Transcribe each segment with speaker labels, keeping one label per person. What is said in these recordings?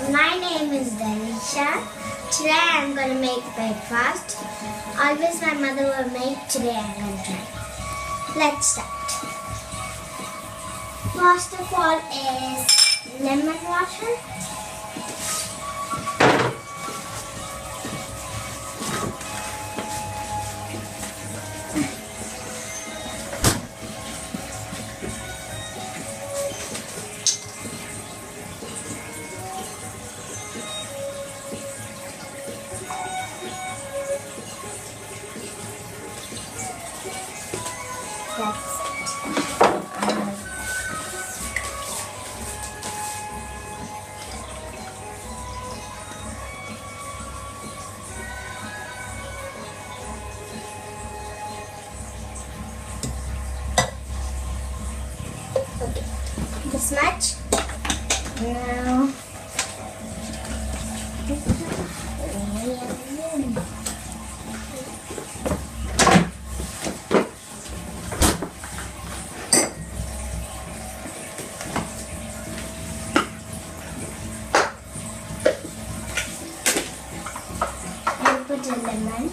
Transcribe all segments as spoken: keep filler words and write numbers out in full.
Speaker 1: My name is Danisha. Today I'm going to make breakfast. Always my mother will make. Today I'm going to try. Let's start. First of all is lemon water. That's it. Um, okay, this much. Now, put a lemon.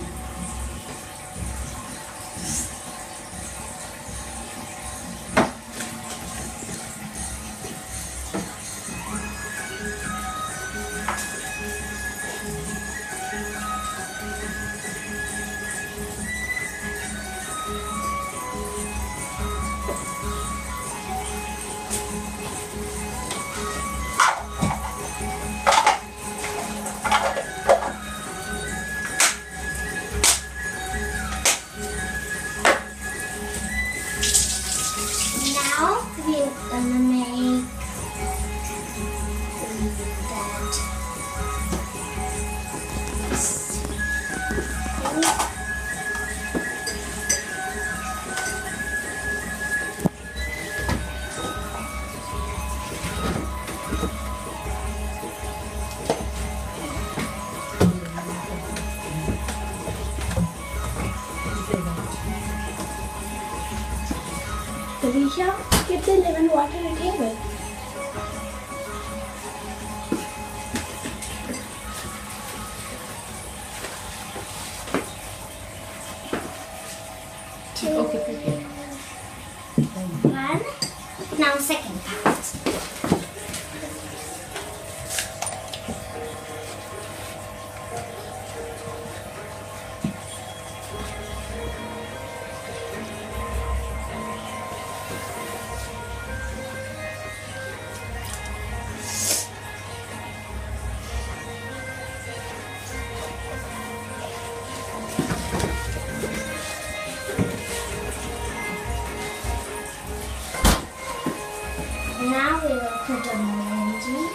Speaker 1: Now we're gonna make that.
Speaker 2: Tanisha, get the lemon water on the table.
Speaker 1: Two,
Speaker 2: Okay,
Speaker 1: one. Now second part. Now we will put a orange.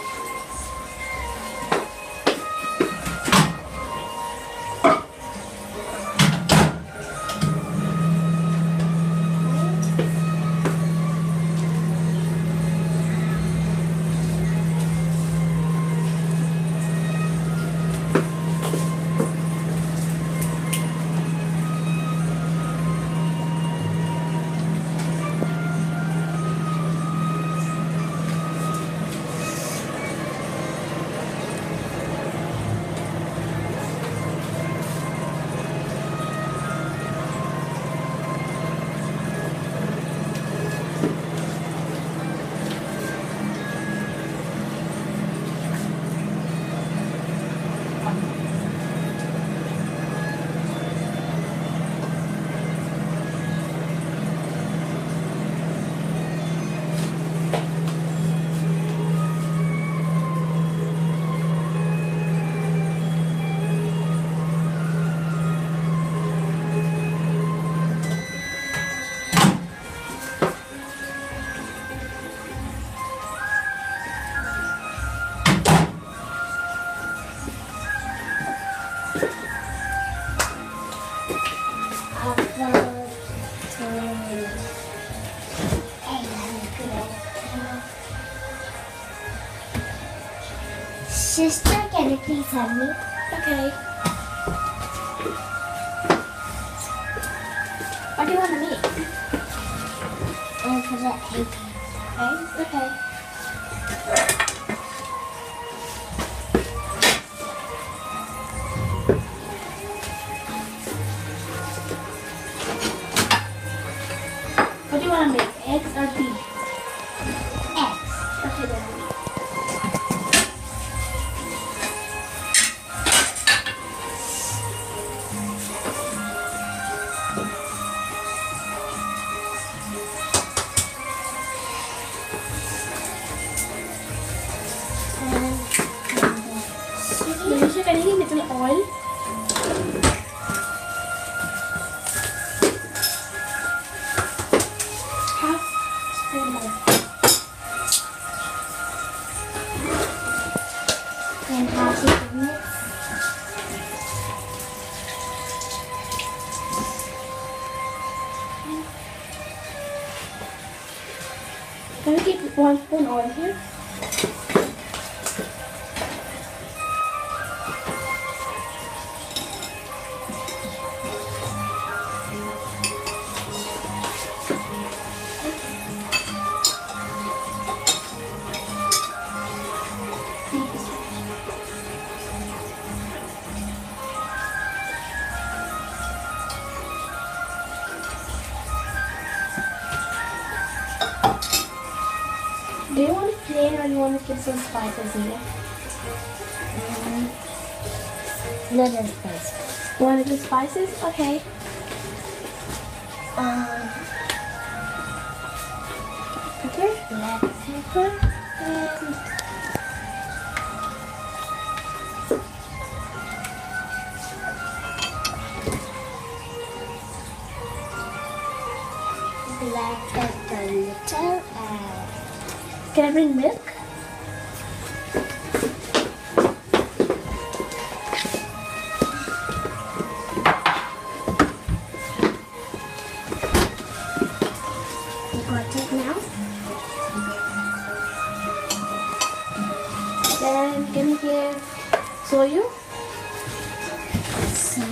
Speaker 1: Sister, can you please help me?
Speaker 2: Okay. What do you want to make?
Speaker 1: And put an egg.
Speaker 2: Okay. Okay. oil here. Do you want it plain or do you want to put some spices in it?
Speaker 1: Um, little spice.
Speaker 2: You want little spices? Okay.
Speaker 1: Um,
Speaker 2: Okay.
Speaker 1: black pepper and black pepper little and
Speaker 2: Can I bring milk?
Speaker 1: you got it now.
Speaker 2: Then can you give soyu?
Speaker 1: So,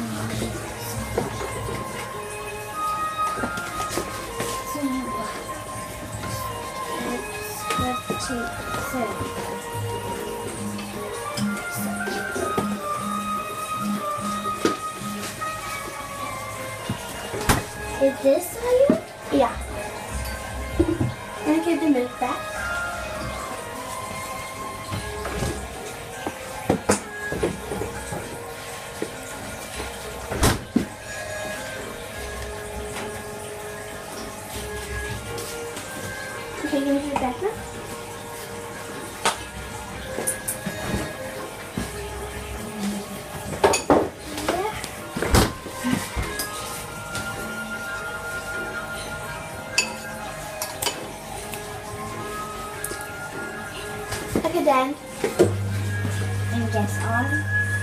Speaker 1: so let's put it so. Is this soyu?
Speaker 2: Yeah. Can I give the milk back? Okay, can you give it back now? Okay then.
Speaker 1: And guess on.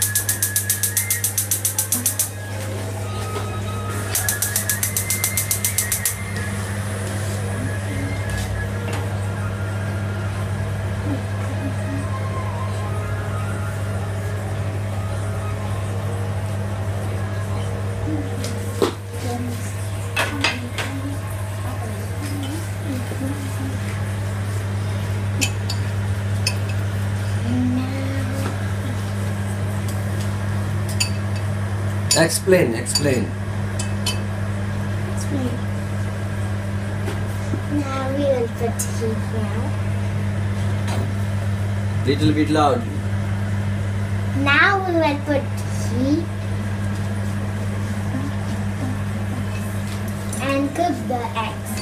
Speaker 3: Explain, explain.
Speaker 2: Explain.
Speaker 1: Now we will put heat now.
Speaker 3: Little bit loud.
Speaker 1: Now we will put heat and cook the eggs.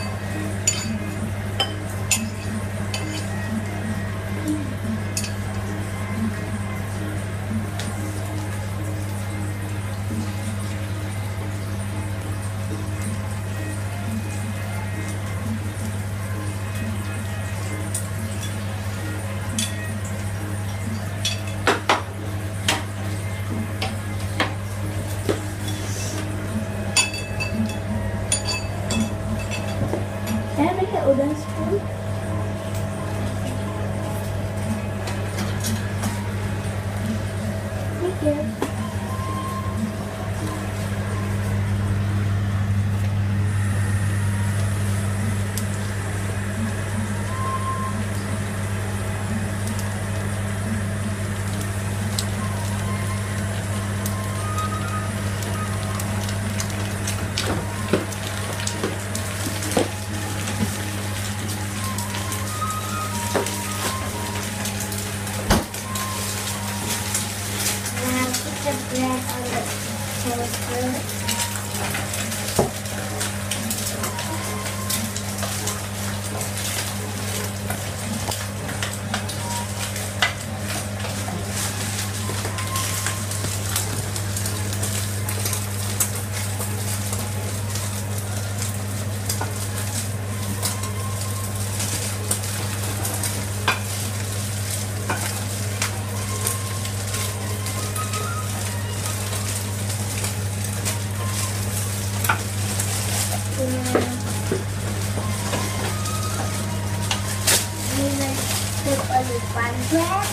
Speaker 1: start with one bread.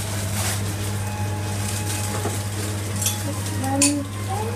Speaker 1: One bread.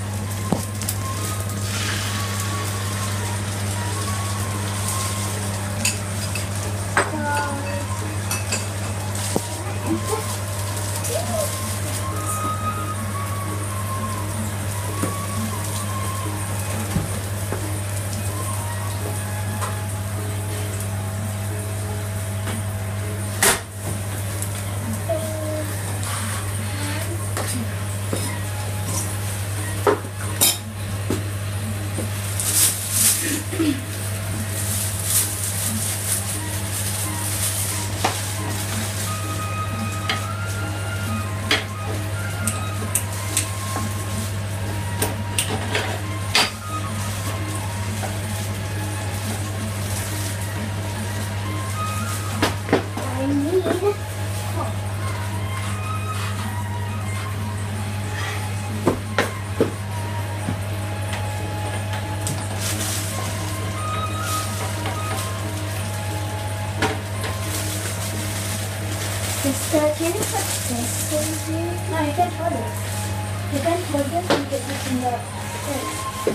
Speaker 1: Sister, can you put this in here?
Speaker 2: No, you can hold it. You can hold this and get this in the place.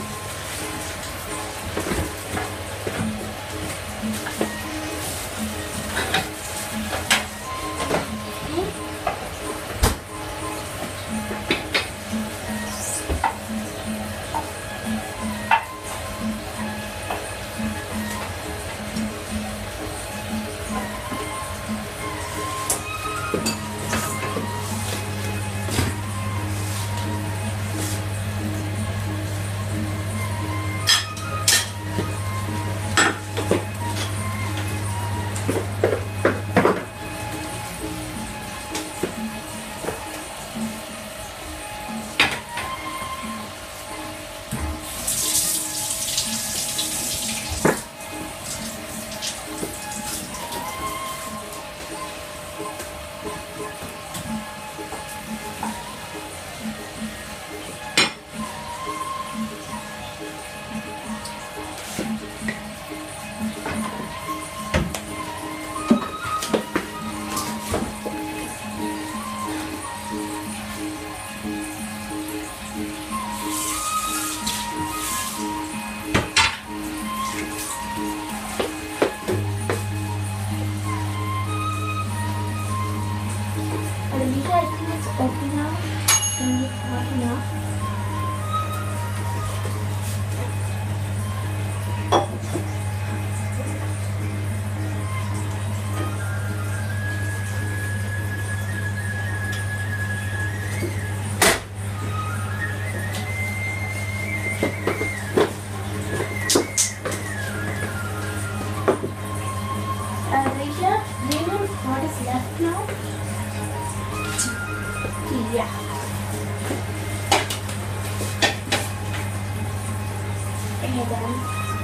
Speaker 2: Alisa, I think it's okay now. And it's hot enough. Alicia, do you know what is left now? Yeah. Okay then.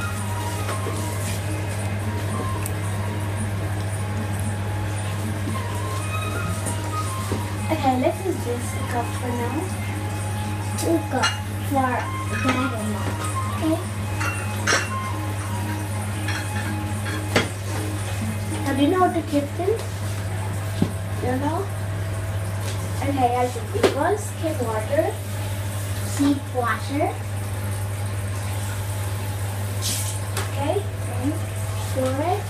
Speaker 2: Okay, let's use this cup for now.
Speaker 1: Two cups for dad and mom. Okay?
Speaker 2: Now, do you know how to keep this? You know? Okay, I should equals keep water.
Speaker 1: Keep water.
Speaker 2: Okay, then pour it.